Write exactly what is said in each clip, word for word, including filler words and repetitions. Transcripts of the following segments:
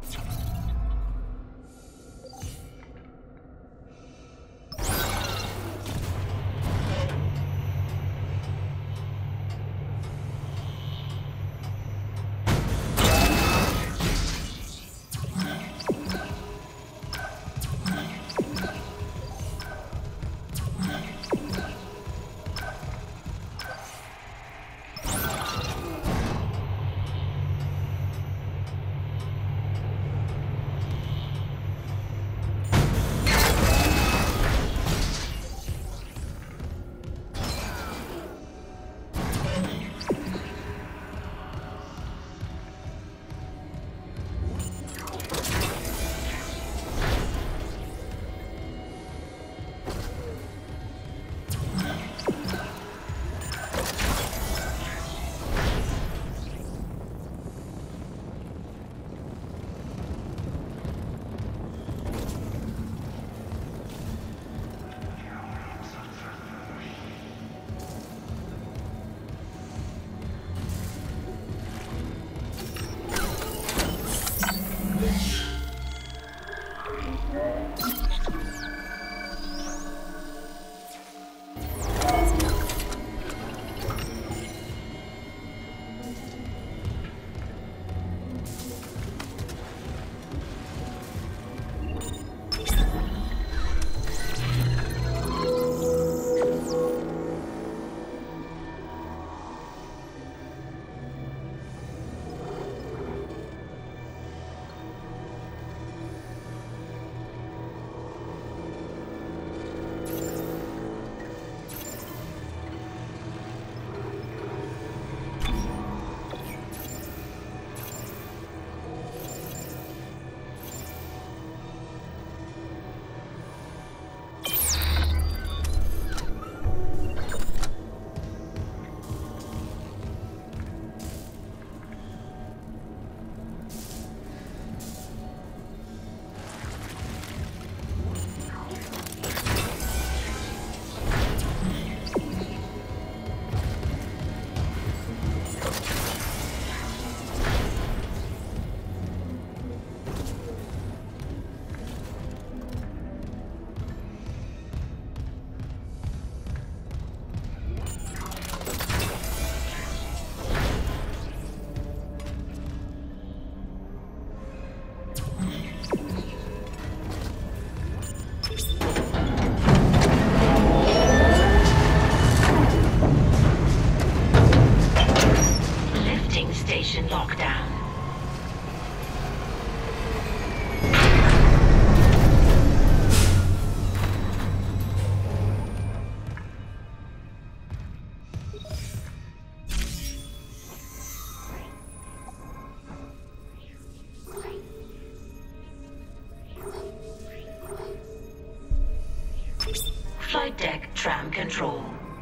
Flight deck tram control.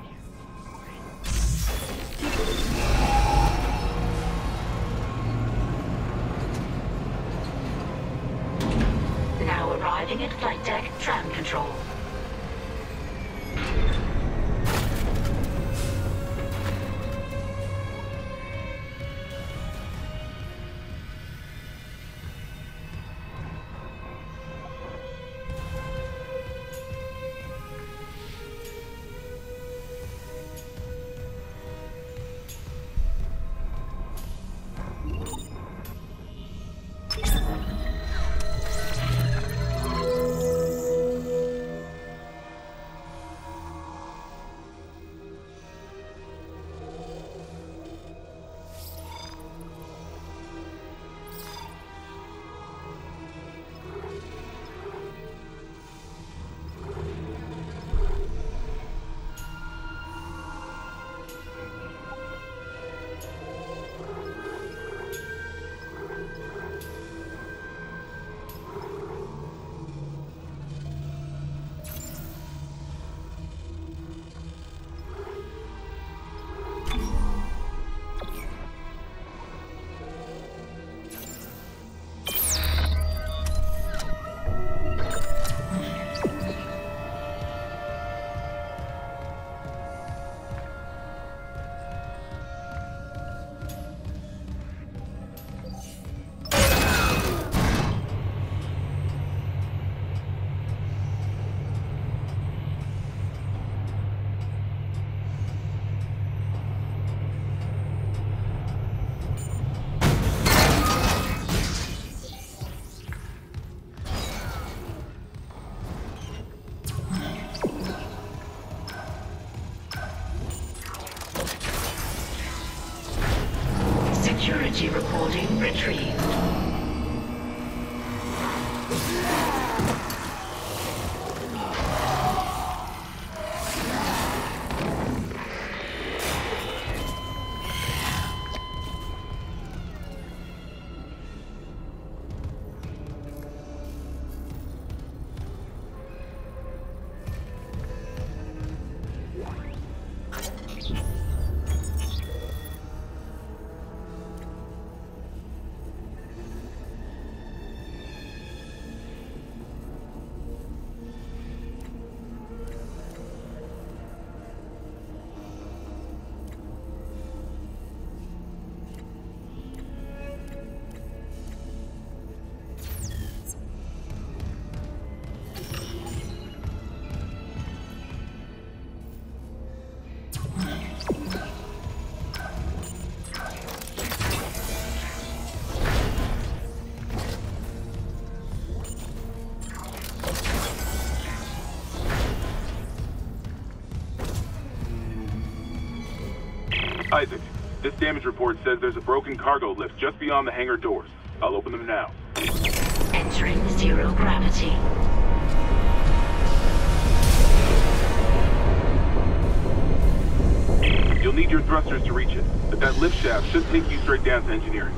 Now arriving at flight deck tram control. Security recording retrieved. Isaac, this damage report says there's a broken cargo lift just beyond the hangar doors. I'll open them now. Entering zero gravity. You'll need your thrusters to reach it, but that lift shaft should take you straight down to engineering.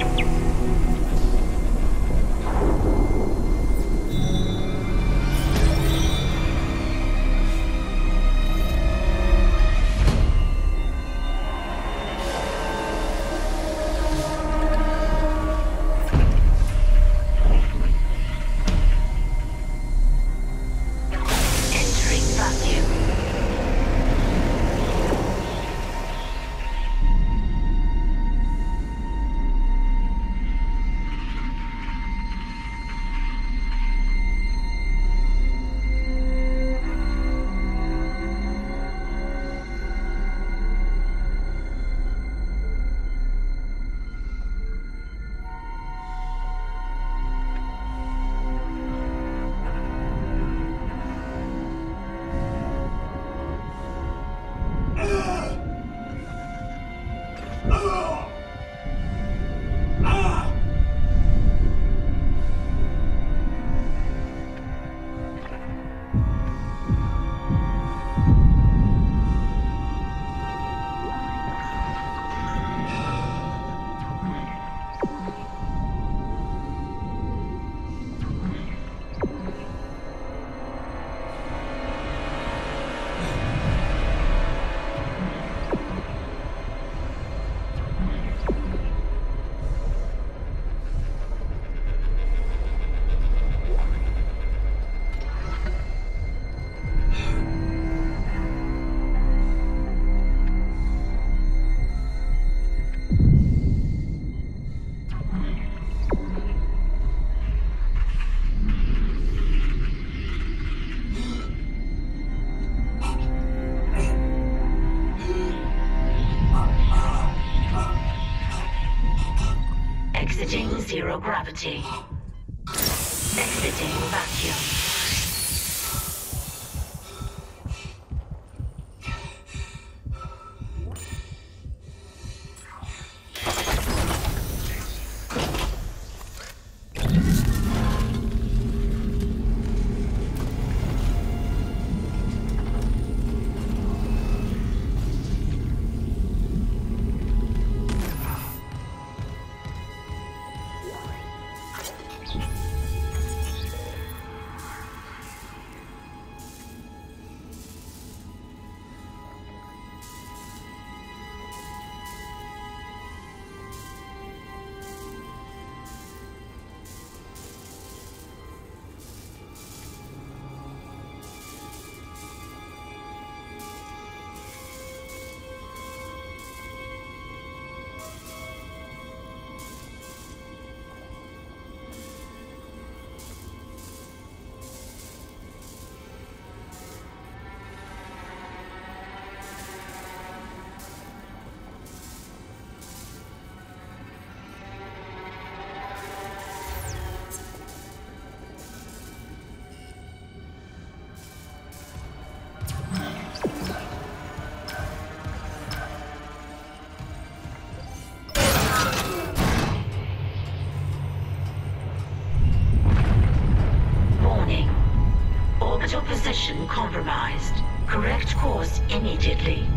Exiting zero gravity. Exiting vacuum. System compromised. Correct course immediately.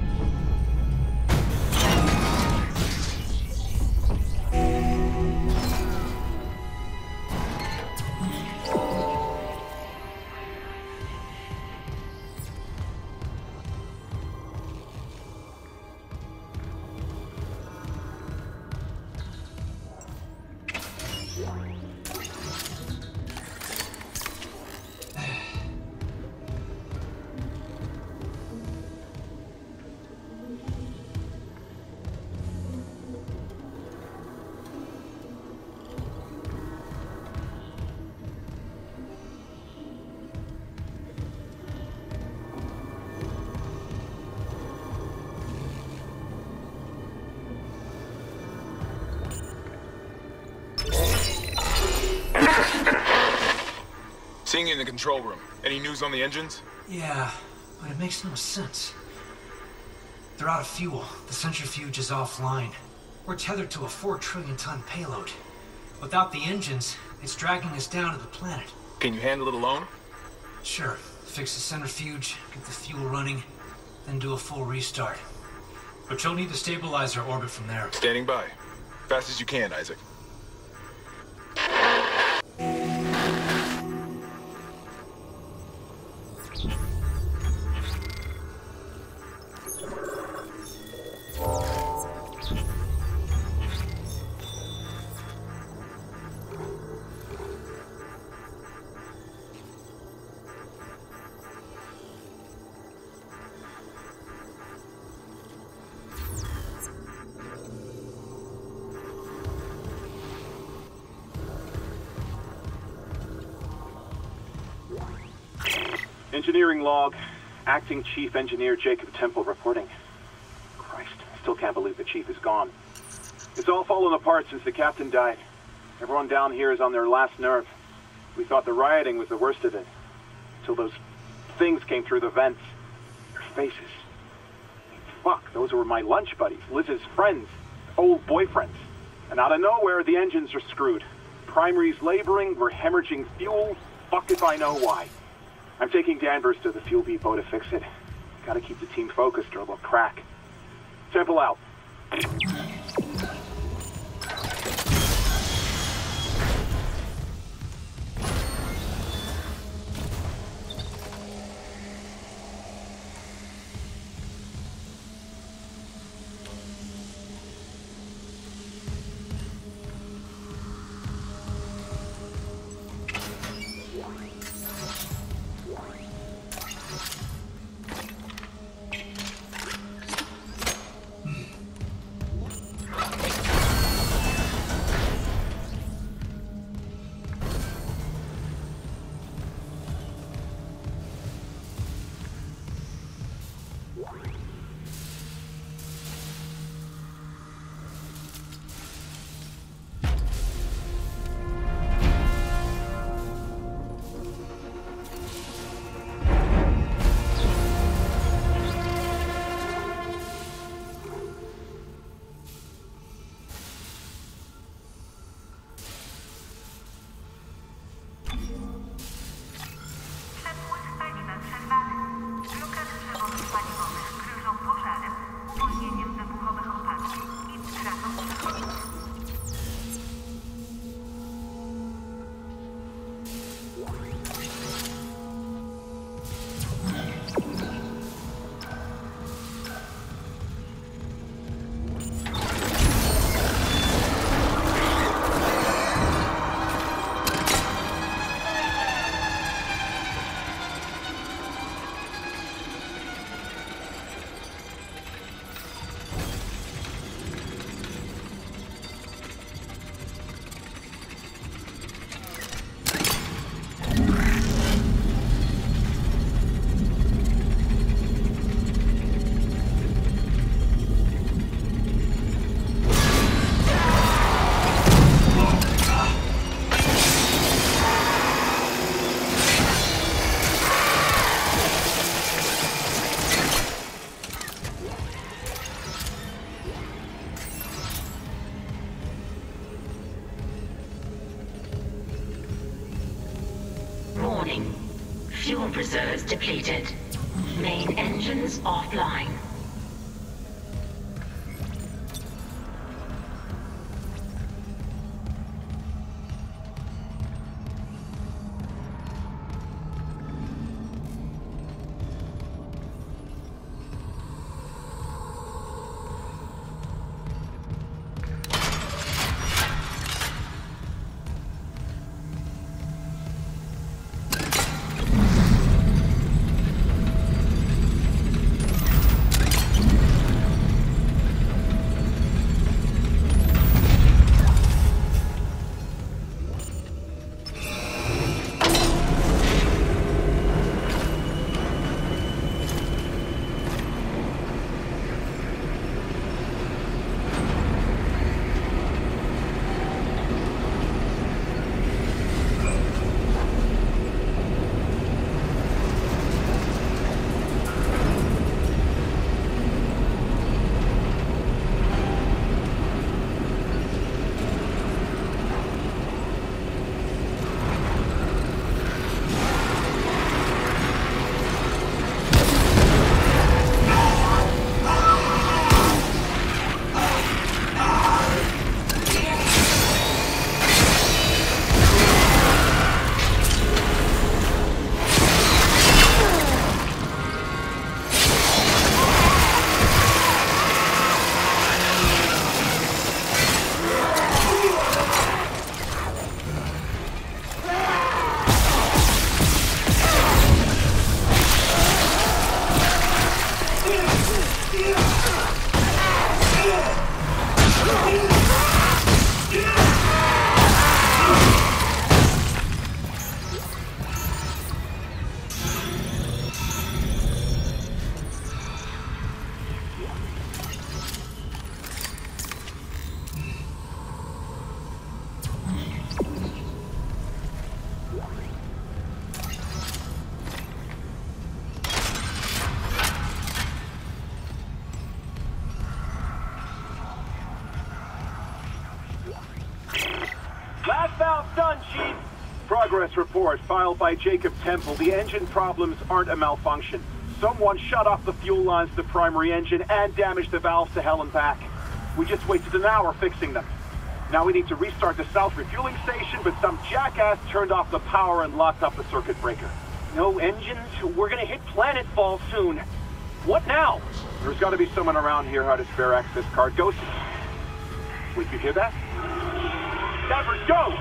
Seeing you in the control room. Any news on the engines? Yeah, but it makes no sense. They're out of fuel. The centrifuge is offline. We're tethered to a four trillion ton payload. Without the engines, it's dragging us down to the planet. Can you handle it alone? Sure. Fix the centrifuge, get the fuel running, then do a full restart. But you'll need to stabilize our orbit from there. Standing by. Fast as you can, Isaac. Engineering log. Acting Chief Engineer Jacob Temple reporting. Christ, I still can't believe the Chief is gone. It's all fallen apart since the Captain died. Everyone down here is on their last nerve. We thought the rioting was the worst of it. Until those things came through the vents. Their faces. I mean, fuck, those were my lunch buddies, Liz's friends, old boyfriends. And out of nowhere, the engines are screwed. Primary's laboring, we're hemorrhaging fuel. Fuck if I know why. I'm taking Danvers to the fuel depot to fix it. Gotta keep the team focused or they'll crack. Temple out. reserves depleted. Main engines offline. Progress report filed by Jacob Temple. The engine problems aren't a malfunction. Someone shut off the fuel lines to the primary engine and damaged the valves to hell and back. We just wasted an hour fixing them. Now we need to restart the south refueling station, but some jackass turned off the power and locked up the circuit breaker. No engines? We're gonna hit planetfall soon. What now? There's gotta be someone around here who had a spare access card. Go. Wait, you hear that? Danvers, go!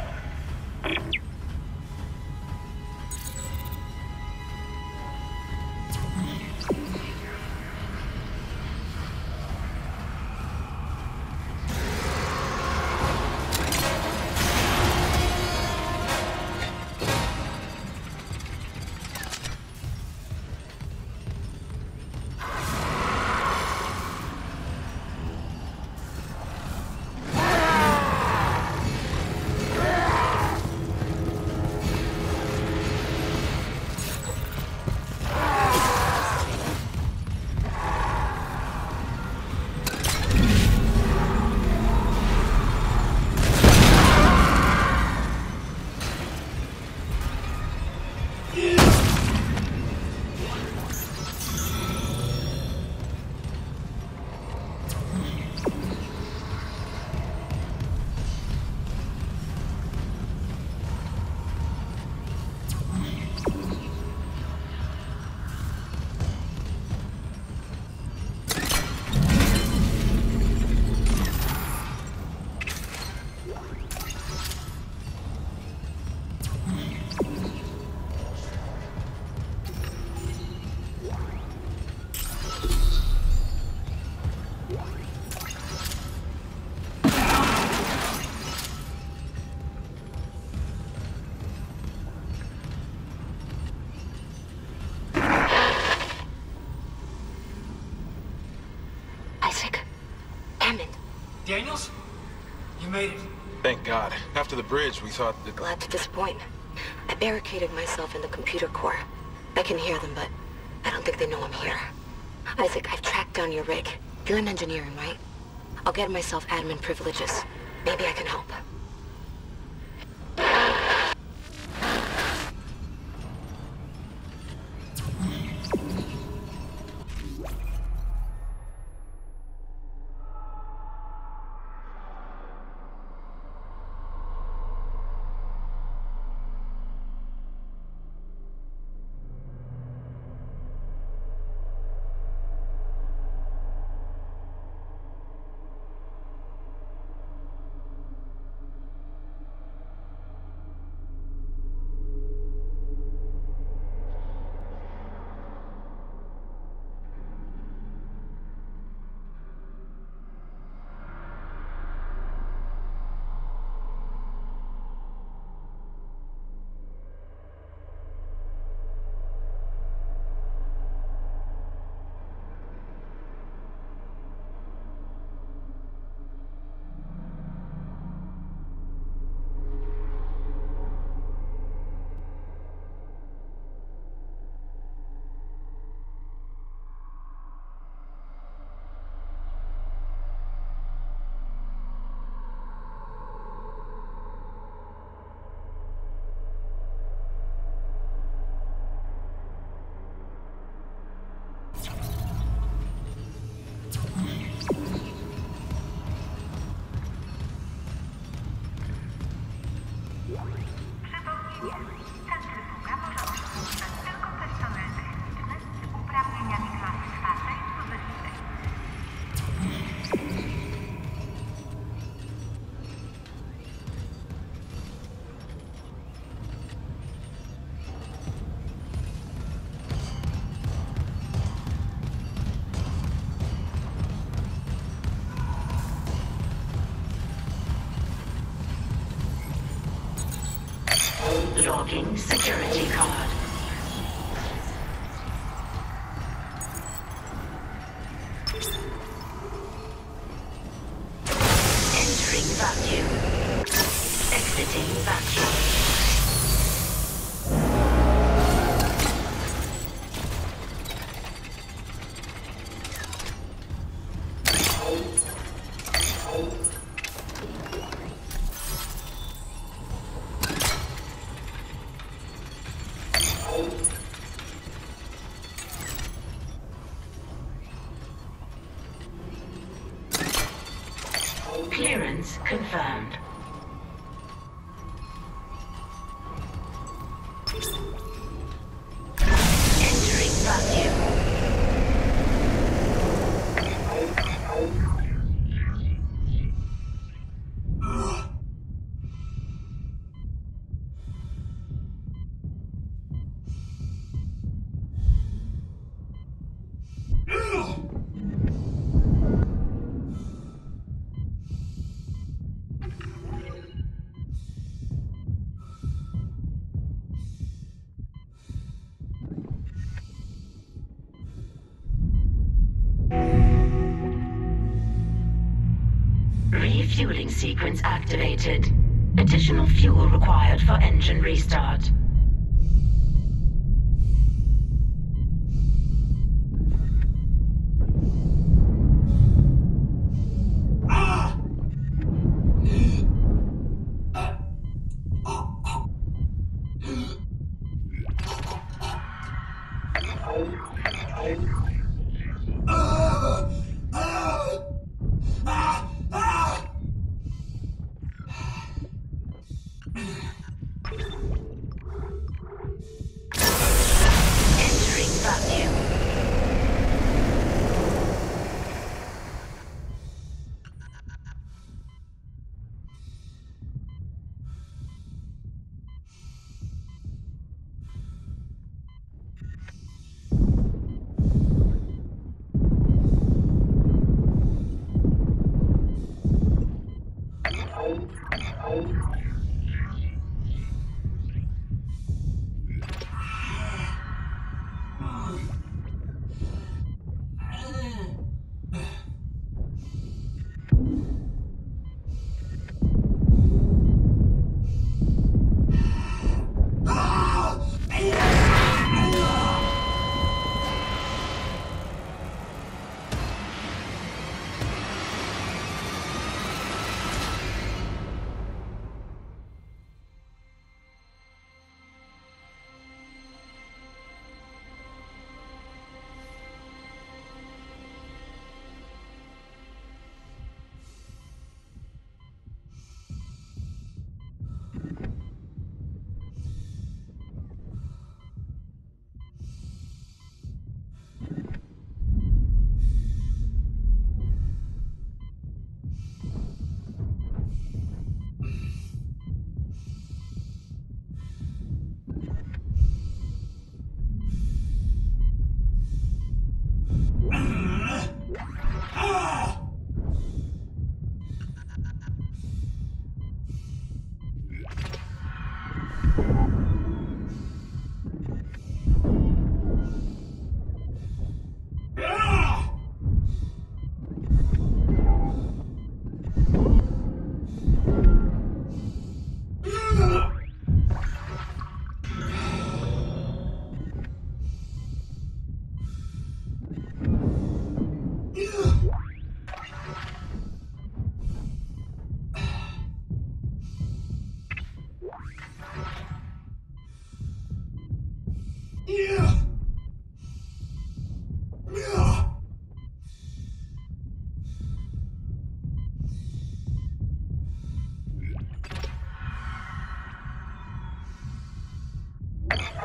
Daniels? You made it. Thank God. After the bridge, we thought that... Glad to disappoint. I barricaded myself in the computer core. I can hear them, but I don't think they know I'm here. Isaac, I've tracked down your rig. You're in engineering, right? I'll get myself admin privileges. Maybe I can help. Centryfuga może obsługiwać tylko personel techniczny z uprawnieniami klasy czwartej lub wyższej. Logging security card. Entering vacuum. Exiting vacuum. Clearance confirmed. Entering vacuum. Refueling sequence activated. Additional fuel required for engine restart. Entering vacuum.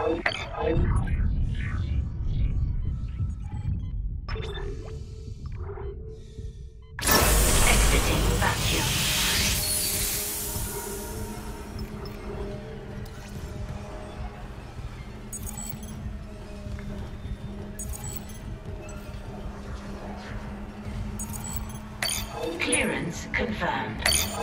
Exiting vacuum. Clearance confirmed.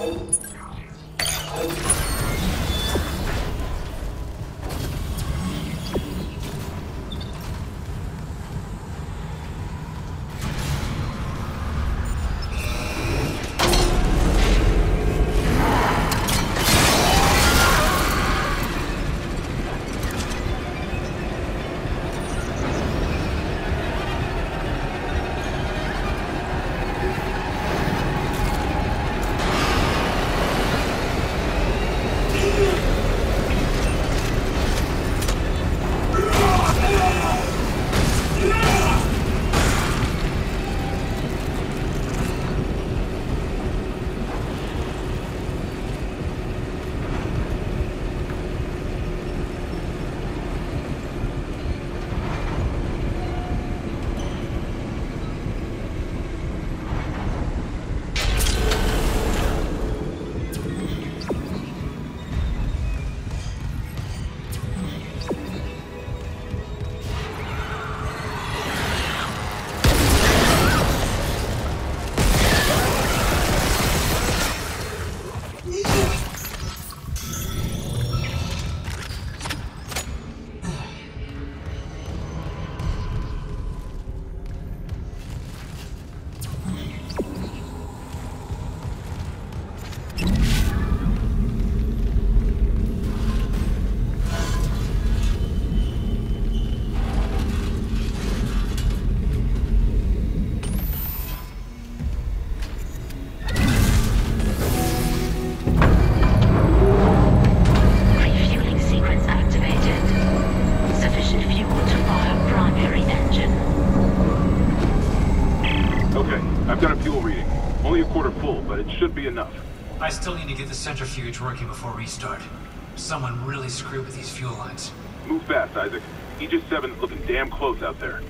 Should be enough. I still need to get the centrifuge working before restart. Someone really screwed with these fuel lines. Move fast, Isaac. Aegis seven's looking damn close out there.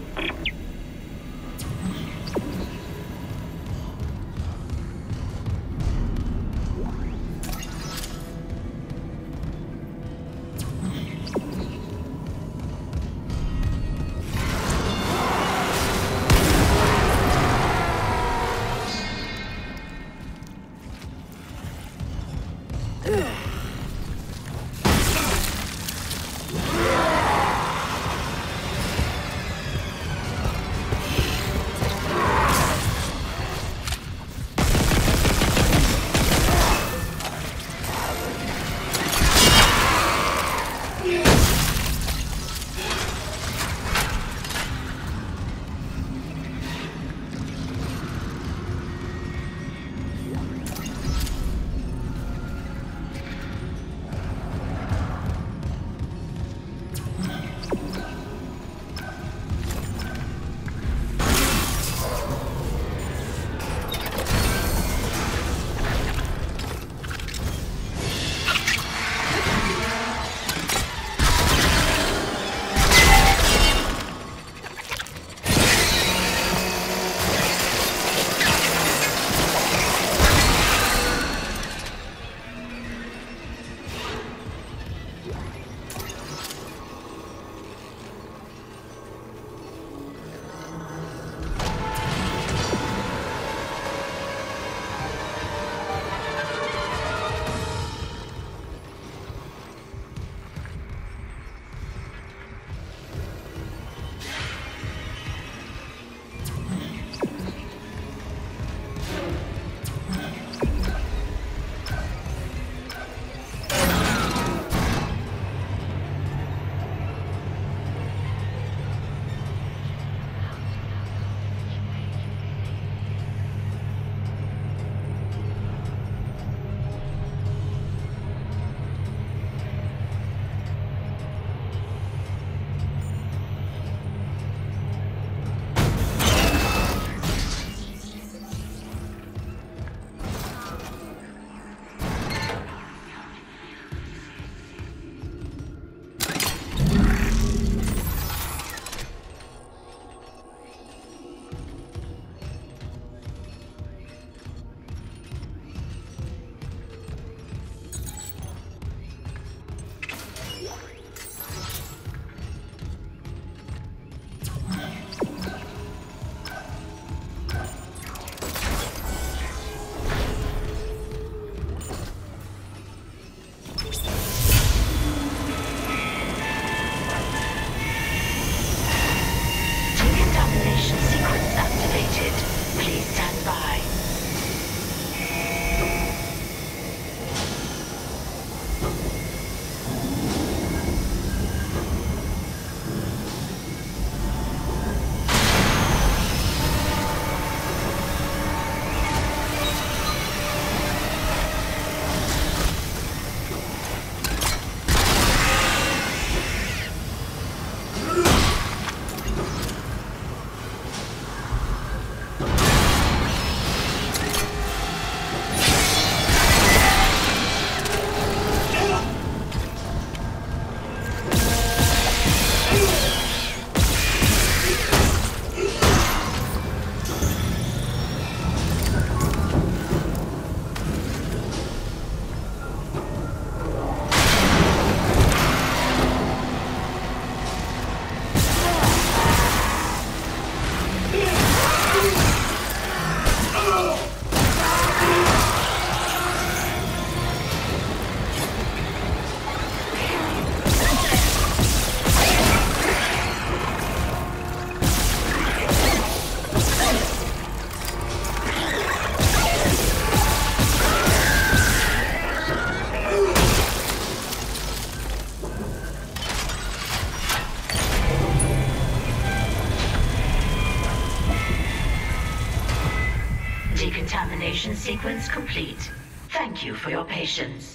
sequence complete. Thank you for your patience.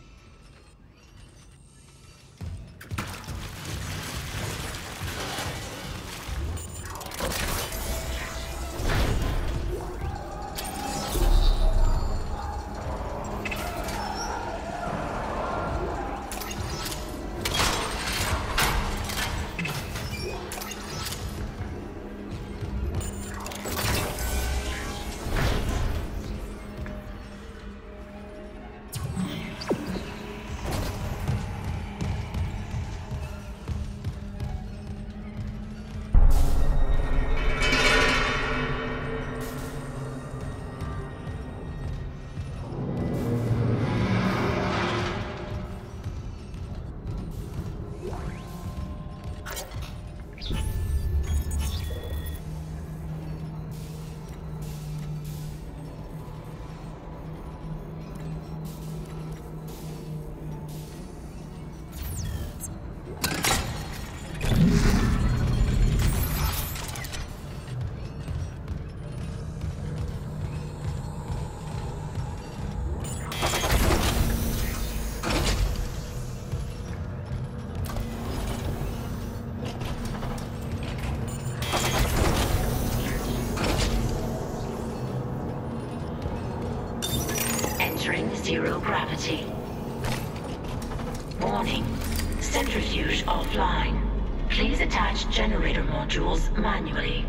Entering zero gravity. Warning. Centrifuge offline. Please attach generator modules manually.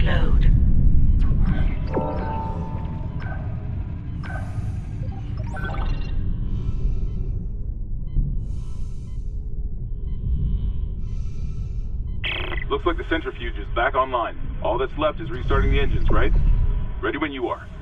load. Looks like the centrifuge is back online. All that's left is restarting the engines, right? Ready when you are.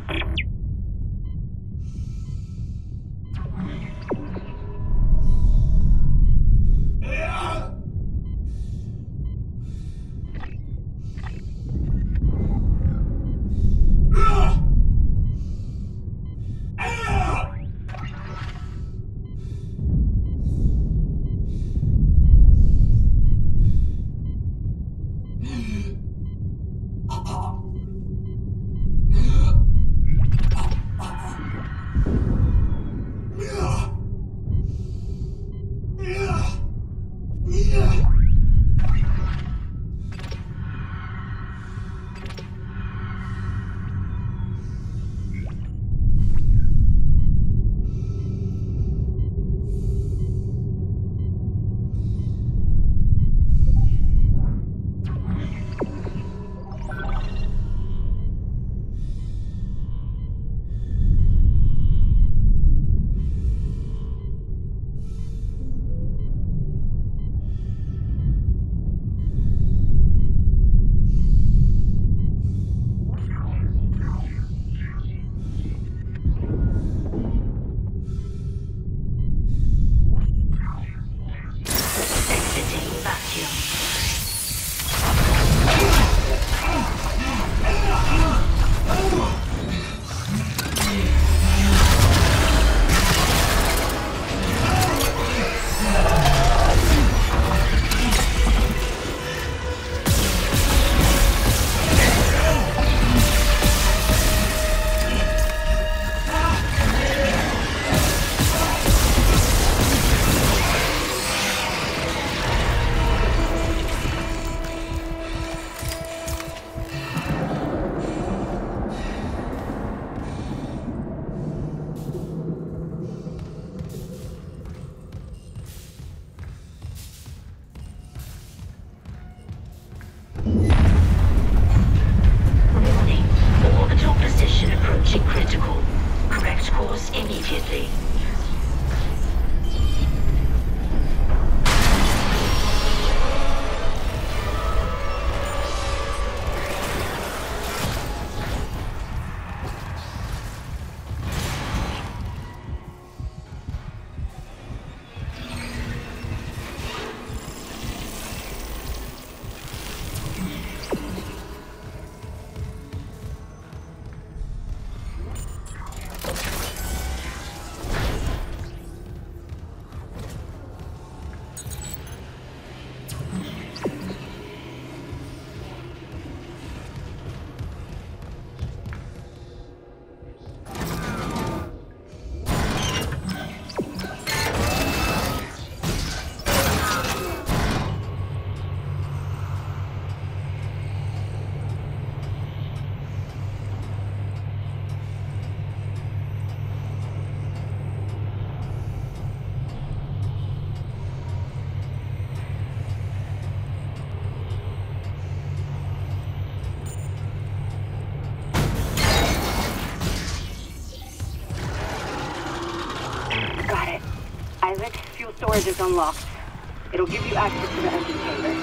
Storage is unlocked. It'll give you access to the engine chamber.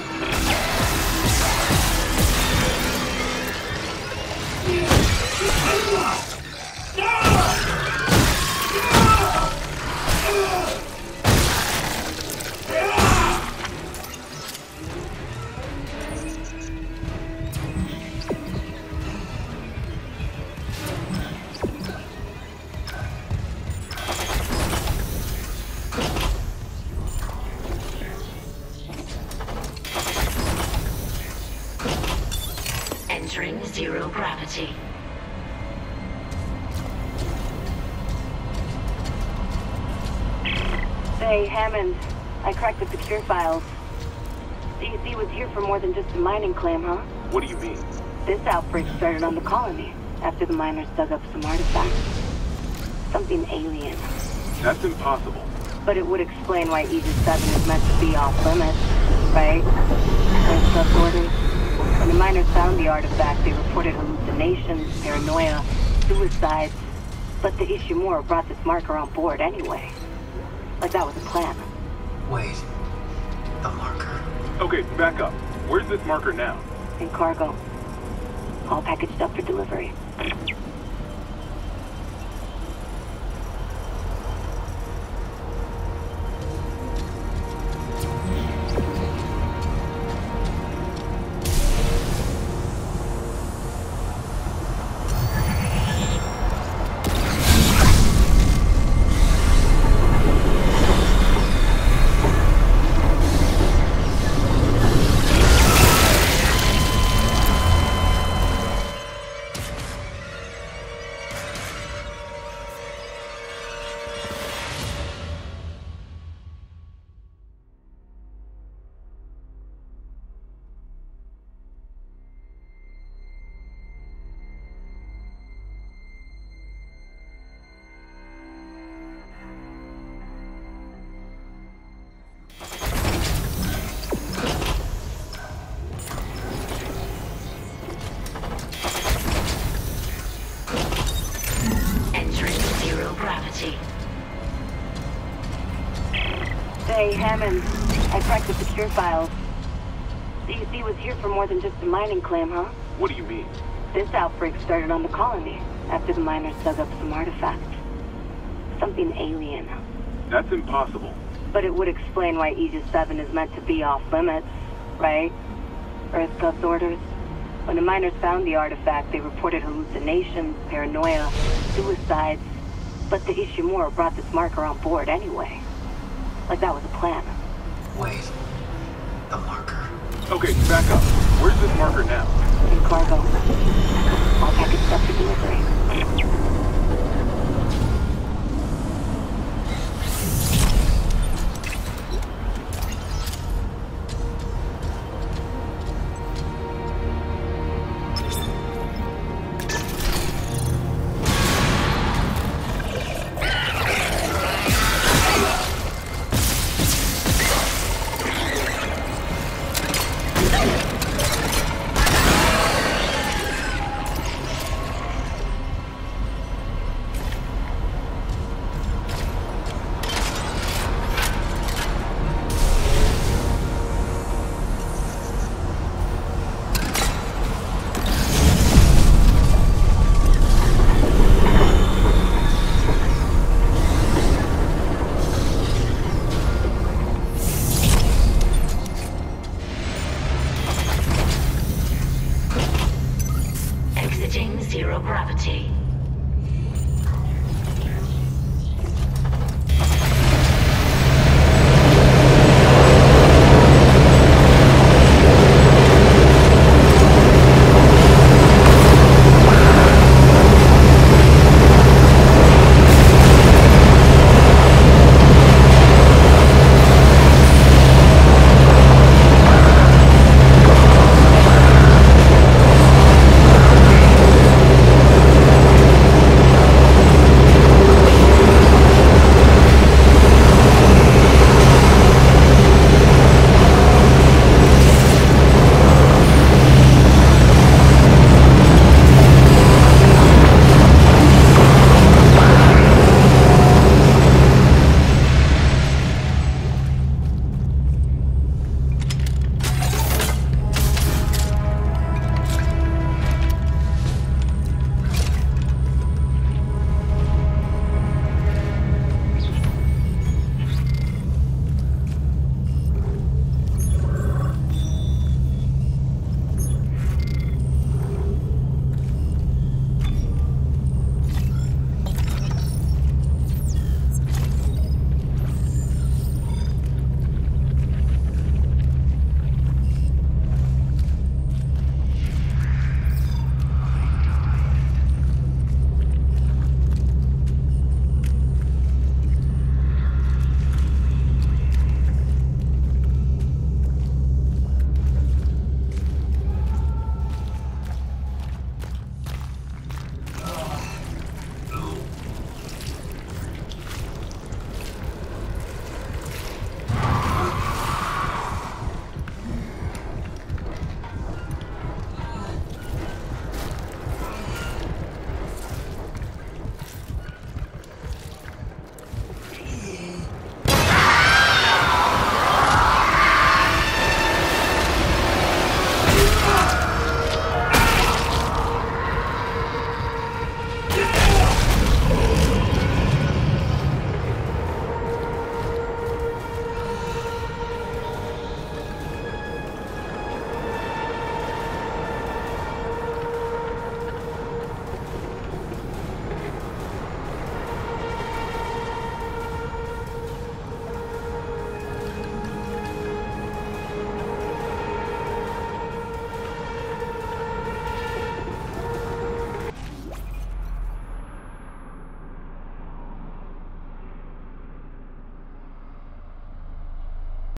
Entering zero gravity. Say, Hammond, I cracked the secure files. D C was here for more than just a mining claim, huh? What do you mean? This outbreak started on the colony, after the miners dug up some artifacts. Something alien. That's impossible. But it would explain why Aegis seven is meant to be off limits, right? There's subordinates. When the miners found the artifact, they reported hallucinations, paranoia, suicides. But the Ishimura brought this marker on board anyway. Like that was a plan. Wait. The marker? Okay, back up. Where's this marker now? In cargo. All packaged up for delivery. Hey, Hammond. I cracked the secure files. D C was here for more than just a mining claim, huh? What do you mean? This outbreak started on the colony, after the miners dug up some artifacts. Something alien. That's impossible. But it would explain why Aegis seven is meant to be off-limits, right? Earth Gov orders. When the miners found the artifact, they reported hallucinations, paranoia, suicides. But the Ishimura brought this marker on board anyway. Like that was a plan. Wait. The marker? Okay, back up. Where's this marker now? In cargo. All packaged up for delivery.